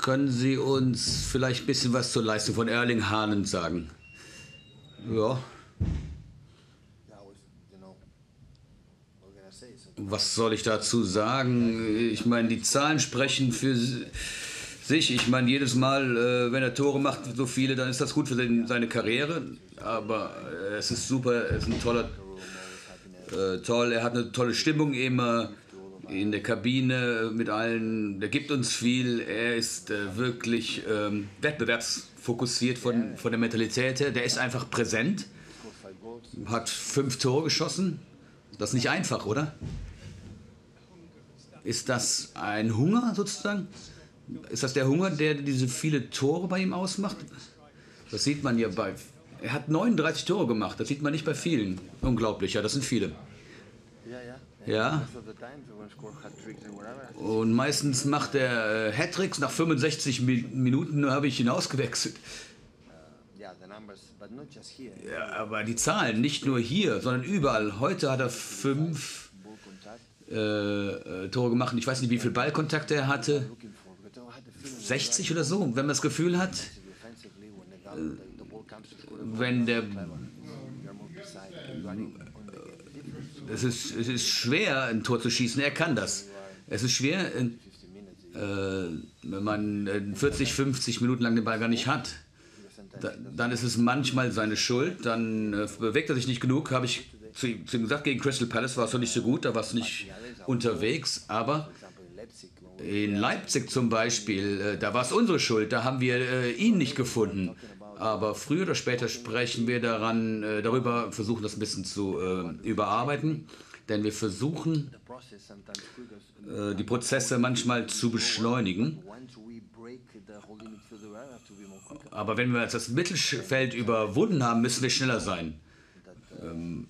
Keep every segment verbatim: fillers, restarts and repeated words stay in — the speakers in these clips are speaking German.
Können Sie uns vielleicht ein bisschen was zur Leistung von Erling Haaland sagen? Ja. Was soll ich dazu sagen? Ich meine, die Zahlen sprechen für sich. Ich meine, jedes Mal, äh, wenn er Tore macht, so viele, dann ist das gut für den, seine Karriere. Aber äh, es ist super, er ist ein toller, äh, toll, er hat eine tolle Stimmung immer in der Kabine mit allen. Der gibt uns viel. Er ist äh, wirklich ähm, wettbewerbsfokussiert von, von der Mentalität her. Der ist einfach präsent. Hat fünf Tore geschossen. Das ist nicht einfach, oder? Ist das ein Hunger sozusagen? Ist das der Hunger, der diese viele Tore bei ihm ausmacht? Das sieht man ja bei... Er hat neununddreißig Tore gemacht, das sieht man nicht bei vielen. Unglaublich, ja, das sind viele. Ja. Und meistens macht er äh, Hattricks, nach fünfundsechzig Minuten habe ich ihn ausgewechselt. Ja, aber die Zahlen, nicht nur hier, sondern überall. Heute hat er fünf äh, äh, Tore gemacht. Ich weiß nicht, wie viel Ballkontakte er hatte. sechzig oder so. Wenn man das Gefühl hat, äh, wenn der... Es ist, es ist schwer, ein Tor zu schießen. Er kann das. Es ist schwer, äh, wenn man vierzig, fünfzig Minuten lang den Ball gar nicht hat. Da, dann ist es manchmal seine Schuld, dann äh, bewegt er sich nicht genug, habe ich zu ihm, zu ihm gesagt, gegen Crystal Palace war es noch nicht so gut, da war es nicht unterwegs, aber in Leipzig zum Beispiel, äh, da war es unsere Schuld, da haben wir äh, ihn nicht gefunden, aber früher oder später sprechen wir daran, äh, darüber, versuchen das ein bisschen zu äh, überarbeiten, denn wir versuchen äh, die Prozesse manchmal zu beschleunigen. Aber wenn wir jetzt das Mittelfeld überwunden haben, müssen wir schneller sein. Ähm,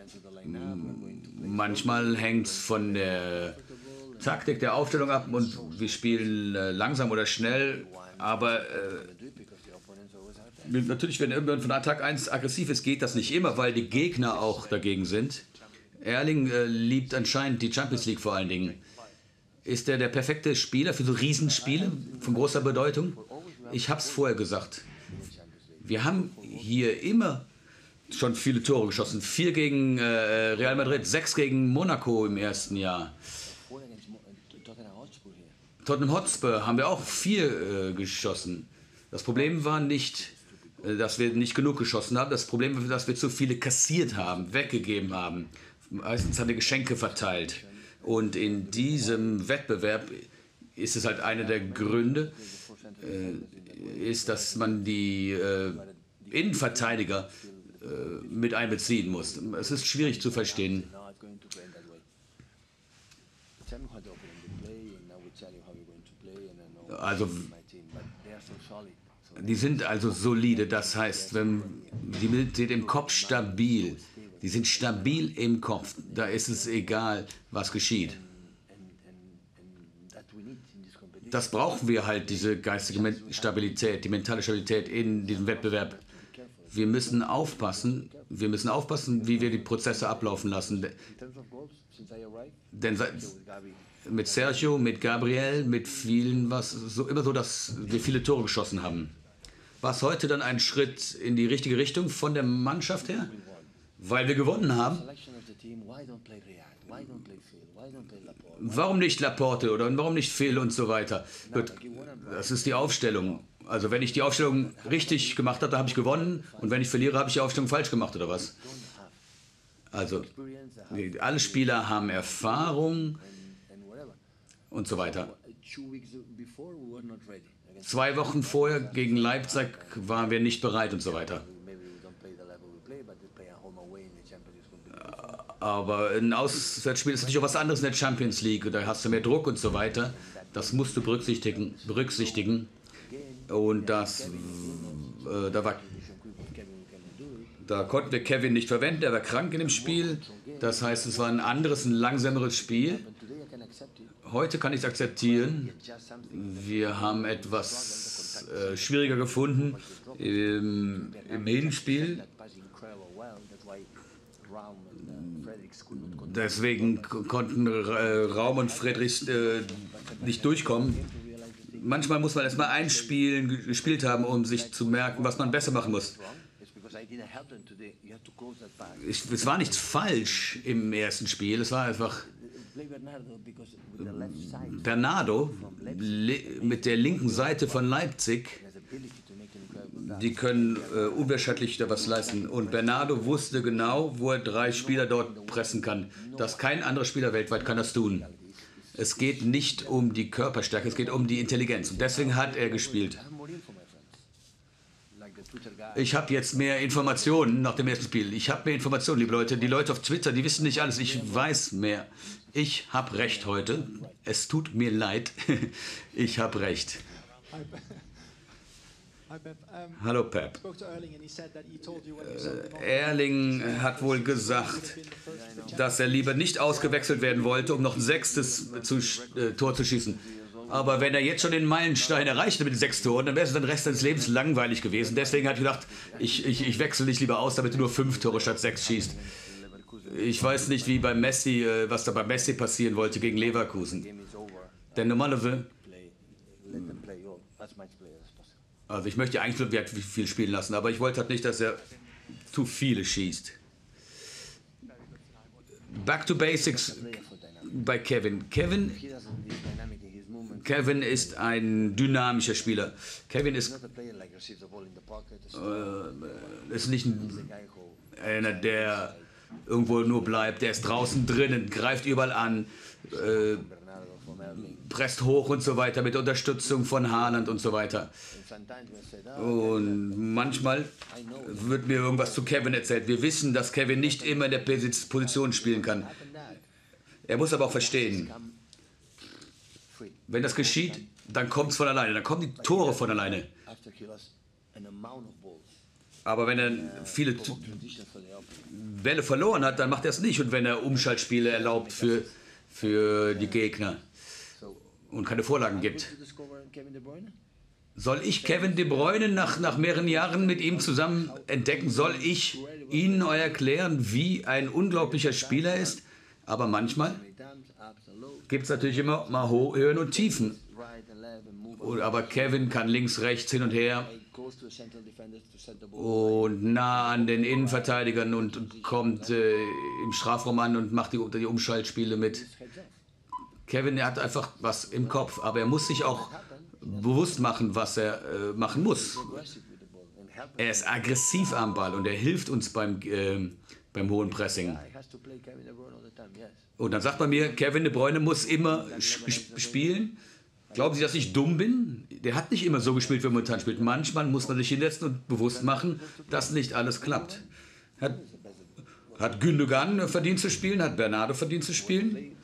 manchmal hängt es von der Taktik der Aufstellung ab und wir spielen äh, langsam oder schnell. Aber äh, natürlich, wenn irgendwann von Tag eins aggressiv ist, geht das nicht immer, weil die Gegner auch dagegen sind. Erling äh, liebt anscheinend die Champions League vor allen Dingen. Ist er der perfekte Spieler für so Riesenspiele von großer Bedeutung? Ich habe es vorher gesagt. Wir haben hier immer schon viele Tore geschossen. Vier gegen äh, Real Madrid, sechs gegen Monaco im ersten Jahr. Tottenham Hotspur haben wir auch vier äh, geschossen. Das Problem war nicht, äh, dass wir nicht genug geschossen haben. Das Problem war, dass wir zu viele kassiert haben, weggegeben haben. Meistens haben wir Geschenke verteilt. Und in diesem Wettbewerb ist es halt einer der Gründe, äh, ist, dass man die äh, Innenverteidiger äh, mit einbeziehen muss. Es ist schwierig zu verstehen. Also, die sind also solide, das heißt, wenn, die sind im Kopf stabil. Die sind stabil im Kopf. Da ist es egal, was geschieht. Das brauchen wir halt, diese geistige Stabilität, die mentale Stabilität in diesem Wettbewerb. Wir müssen aufpassen, wir müssen aufpassen, wie wir die Prozesse ablaufen lassen. Denn mit Sergio, mit Gabriel, mit vielen, was so immer so, dass wir viele Tore geschossen haben. War es heute dann ein Schritt in die richtige Richtung von der Mannschaft her? Weil wir gewonnen haben. Warum nicht Laporte oder warum nicht Phil und so weiter? Gut, das ist die Aufstellung. Also wenn ich die Aufstellung richtig gemacht habe, dann habe ich gewonnen. Und wenn ich verliere, habe ich die Aufstellung falsch gemacht oder was? Also alle Spieler haben Erfahrung und so weiter. Zwei Wochen vorher gegen Leipzig waren wir nicht bereit und so weiter. Aber ein Auswärtsspiel ist natürlich auch was anderes in der Champions League. Da hast du mehr Druck und so weiter. Das musst du berücksichtigen. berücksichtigen. Und das, äh, da, war, da konnten wir Kevin nicht verwenden. Er war krank in dem Spiel. Das heißt, es war ein anderes, ein langsameres Spiel. Heute kann ich es akzeptieren. Wir haben etwas äh, schwieriger gefunden im, im Hinspiel. Deswegen konnten äh, Raum und Friedrich äh, nicht durchkommen. manchmal muss man erstmal ein Spiel gespielt haben, um sich zu merken, was man besser machen muss. Ich, es war nichts falsch im ersten Spiel, es war einfach Bernardo mit der linken Seite von Leipzig, die können äh, unwahrscheinlich da was leisten. Und Bernardo wusste genau, wo er drei Spieler dort pressen kann. Dass kein anderer Spieler weltweit kann das tun. Es geht nicht um die Körperstärke, es geht um die Intelligenz. Und deswegen hat er gespielt. Ich habe jetzt mehr Informationen nach dem ersten Spiel. Ich habe mehr Informationen, liebe Leute. Die Leute auf Twitter, die wissen nicht alles. Ich weiß mehr. Ich habe recht heute. Es tut mir leid. Ich habe recht. Hallo Pep. Äh, Erling hat wohl gesagt, dass er lieber nicht ausgewechselt werden wollte, um noch ein sechstes zu, äh, Tor zu schießen. Aber wenn er jetzt schon den Meilenstein erreichte mit den sechs Toren, dann wäre es den Rest seines Lebens langweilig gewesen. Deswegen hat er gedacht, ich, ich, ich wechsle dich lieber aus, damit du nur fünf Tore statt sechs schießt. Ich weiß nicht, wie bei Messi, äh, was da bei Messi passieren wollte gegen Leverkusen. Denn normalerweise... Also ich möchte eigentlich nur viel spielen lassen, aber ich wollte halt nicht, dass er zu viele schießt. Back to Basics bei Kevin. Kevin, Kevin ist ein dynamischer Spieler. Kevin ist, äh, ist nicht ein, einer, der irgendwo nur bleibt. Der ist draußen drinnen, greift überall an, äh, presst hoch und so weiter mit Unterstützung von Haaland und so weiter. Und manchmal wird mir irgendwas zu Kevin erzählt. Wir wissen, dass Kevin nicht immer in der Position spielen kann. Er muss aber auch verstehen, wenn das geschieht, dann kommt es von alleine, dann kommen die Tore von alleine. Aber wenn er viele Bälle verloren hat, dann macht er es nicht. Und wenn er Umschaltspiele erlaubt für, für die Gegner und keine Vorlagen gibt. Soll ich Kevin De Bruyne nach, nach mehreren Jahren mit ihm zusammen entdecken? Soll ich Ihnen erklären, wie ein unglaublicher Spieler ist? Aber manchmal gibt es natürlich immer mal Höhen und Tiefen. Aber Kevin kann links, rechts, hin und her und nah an den Innenverteidigern und, und kommt äh, im Strafraum an und macht die, die Umschaltspiele mit. Kevin, er hat einfach was im Kopf, aber er muss sich auch bewusst machen, was er äh, machen muss. Er ist aggressiv am Ball und er hilft uns beim, äh, beim hohen Pressing. Und dann sagt man mir, Kevin De Bruyne muss immer spielen. Glauben Sie, dass ich dumm bin? Der hat nicht immer so gespielt, wie er momentan spielt. Manchmal muss man sich hinsetzen und bewusst machen, dass nicht alles klappt. Hat, hat Gündogan verdient zu spielen? Hat Bernardo verdient zu spielen?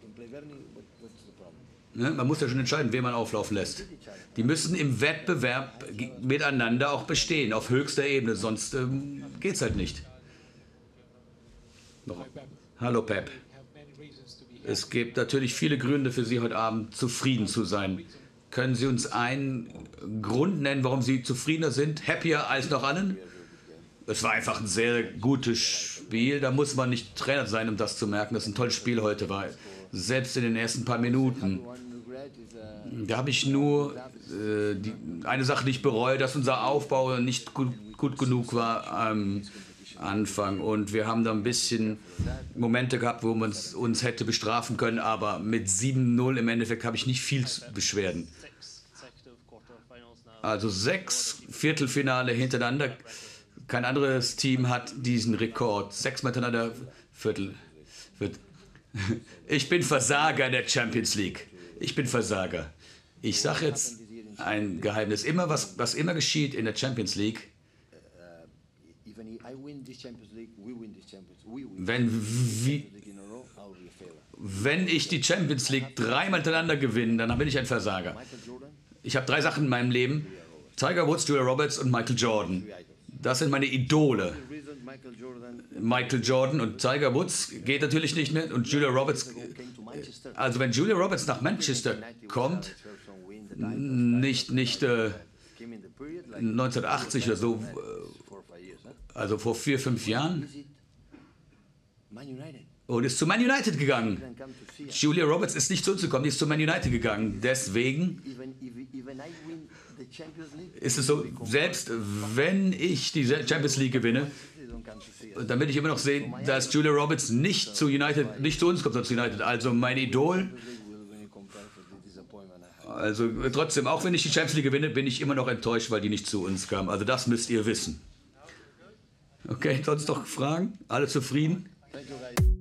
Ne? Man muss ja schon entscheiden, wen man auflaufen lässt. Die müssen im Wettbewerb miteinander auch bestehen, auf höchster Ebene, sonst ähm, geht es halt nicht. Noch. Hallo Pep. Es gibt natürlich viele Gründe für Sie heute Abend zufrieden zu sein. Können Sie uns einen Grund nennen, warum Sie zufriedener sind, happier als noch allen? Es war einfach ein sehr gutes Spiel, da muss man nicht Trainer sein, um das zu merken, dass es ein tolles Spiel heute war. Selbst in den ersten paar Minuten. Da habe ich nur äh, die, eine Sache, die ich bereue, dass unser Aufbau nicht gut, gut genug war am Anfang. Und wir haben da ein bisschen Momente gehabt, wo man uns hätte bestrafen können, aber mit sieben null im Endeffekt habe ich nicht viel Beschwerden. Also sechs Viertelfinale hintereinander. Kein anderes Team hat diesen Rekord. Sechs Mal hintereinander Viertel. Ich bin Versager in der Champions League. Ich bin Versager. Ich sage jetzt ein Geheimnis. Immer was, was immer geschieht in der Champions League, wenn, wie, wenn ich die Champions League dreimal hintereinander gewinne, dann bin ich ein Versager. Ich habe drei Sachen in meinem Leben. Tiger Woods, Julia Roberts und Michael Jordan. Das sind meine Idole. Michael Jordan und Tiger Woods geht natürlich nicht mehr. Und Julia Roberts, also wenn Julia Roberts nach Manchester kommt, nicht, nicht äh, neunzehnhundertachtzig oder so, also vor vier, fünf Jahren, und ist zu Man United gegangen. Julia Roberts ist nicht zu uns gekommen, die ist zu Man United gegangen. Deswegen ist es so, selbst wenn ich die Champions League gewinne, dann will ich immer noch sehen, dass Julia Roberts nicht zu United, nicht zu uns kommt, sondern zu United. Also mein Idol. Also trotzdem, auch wenn ich die Champions League gewinne, bin ich immer noch enttäuscht, weil die nicht zu uns kam. Also das müsst ihr wissen. Okay, sonst noch Fragen? Alle zufrieden?